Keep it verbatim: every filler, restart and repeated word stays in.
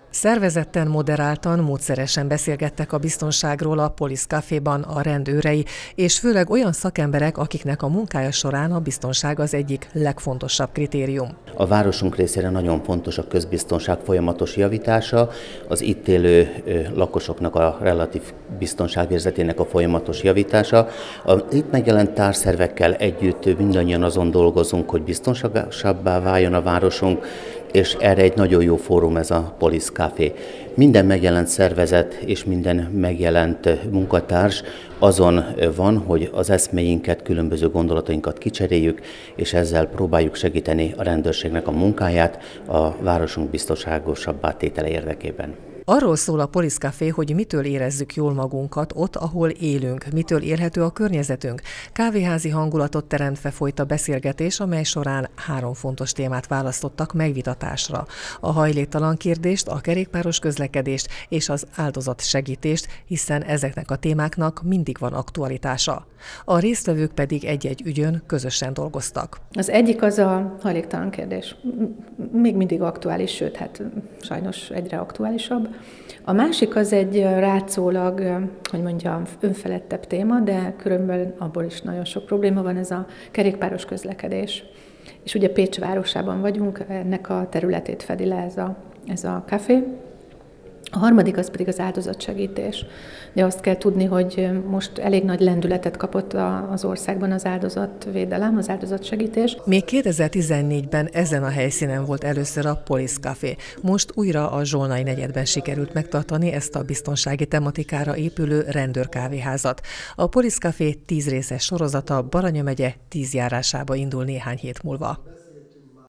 Szervezetten, moderáltan, módszeresen beszélgettek a biztonságról a Police Caféban a rendőrei, és főleg olyan szakemberek, akiknek a munkája során a biztonság az egyik legfontosabb kritérium. A városunk részére nagyon fontos a közbiztonság folyamatos javítása, az itt élő lakosoknak a relatív biztonságérzetének a folyamatos javítása. A itt megjelent társszervekkel együtt mindannyian azon dolgozunk, hogy biztonságosabbá váljon a városunk, és erre egy nagyon jó fórum ez a Police Café. Minden megjelent szervezet és minden megjelent munkatárs azon van, hogy az eszméinket, különböző gondolatainkat kicseréljük, és ezzel próbáljuk segíteni a rendőrségnek a munkáját a városunk biztonságosabbá tétele érdekében. Arról szól a Police Café, hogy mitől érezzük jól magunkat ott, ahol élünk, mitől élhető a környezetünk. Kávéházi hangulatot teremtve folyt a beszélgetés, amely során három fontos témát választottak megvitatásra. A hajléktalan kérdést, a kerékpáros közlekedést és az áldozatsegítést, hiszen ezeknek a témáknak mindig van aktualitása. A résztvevők pedig egy-egy ügyön közösen dolgoztak. Az egyik az a hajléktalan kérdés. Még mindig aktuális, sőt, hát sajnos egyre aktuálisabb. A másik az egy rátszólag, hogy mondjam, önfeledtebb téma, de különben abból is nagyon sok probléma van, ez a kerékpáros közlekedés. És ugye Pécs városában vagyunk, ennek a területét fedi le ez a, ez a kafé. A harmadik az pedig az áldozatsegítés. De azt kell tudni, hogy most elég nagy lendületet kapott az országban az áldozatvédelem, az áldozatsegítés. Még kétezer-tizennégyben ezen a helyszínen volt először a Police Café. Most újra a Zsolnai negyedben sikerült megtartani ezt a biztonsági tematikára épülő rendőrkávéházat. A Police Café tíz részes sorozata Baranya megye tíz járásába indul néhány hét múlva.